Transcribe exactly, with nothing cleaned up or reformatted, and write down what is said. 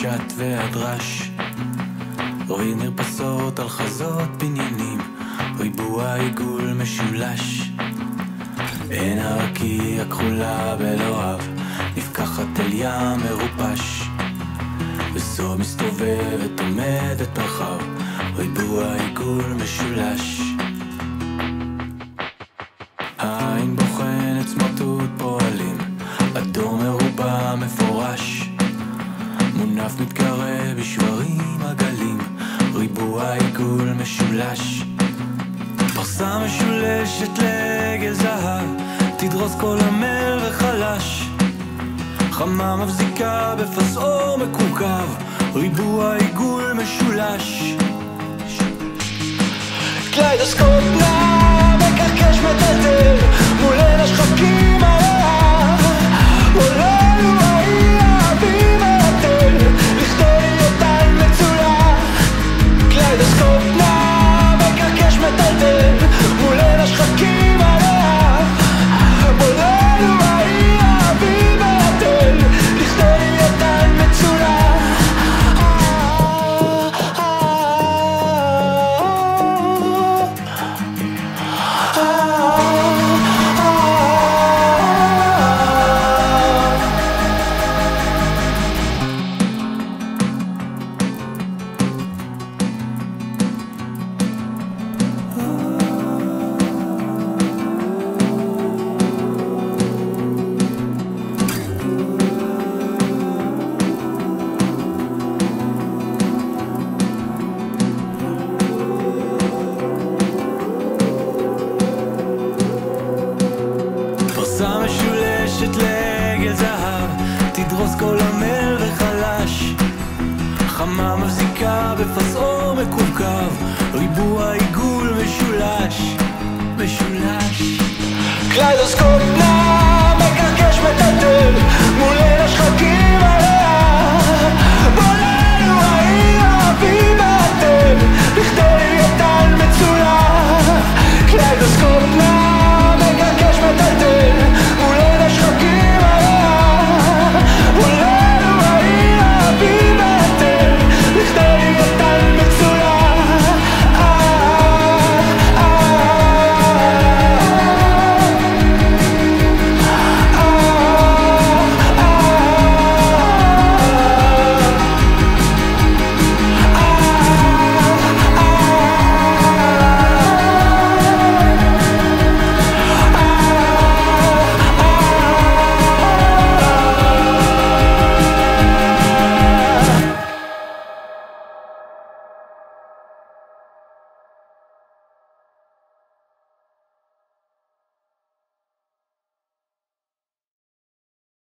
הקט והדרש, רואים מרפסות על חזות בניינים, ריבוע עיגול משולש. אין הרקיע כחולה בלוהב, נפקחת אל ים מרופש, וזו מסתובבת עומדת מרחב, ריבוע עיגול משולש. העין בוחנת סמרטוט פועלים, אדום מרובע מפורש, מונף מתקרב בשברים עגלים, ריבוע עיגול משולש. פרסה משולשת לעגל זהב, תדרוס כל המר וחלש, חמה מבזיקה בפס אור מקורקב, ריבוע עיגול משולש. קליידוסקופ נע מקרקש מטלטל מול עין השחקים עליה, עולנו האי האבי מרתל לכדי אותן מצולה. קליידוסקופ נע מקרקש מטלטל מול עין השחקים עליה, עולנו האי האבי מרתל לכדי אותן מצולה. פרסה משולשת לעגל זהב, תדרוס כל המר וחלש, חמה מבזיקה בפס אור מקורקב, ריבוע עיגול משולש, משולש. קליידוסקופ נע מקרקש מטלטל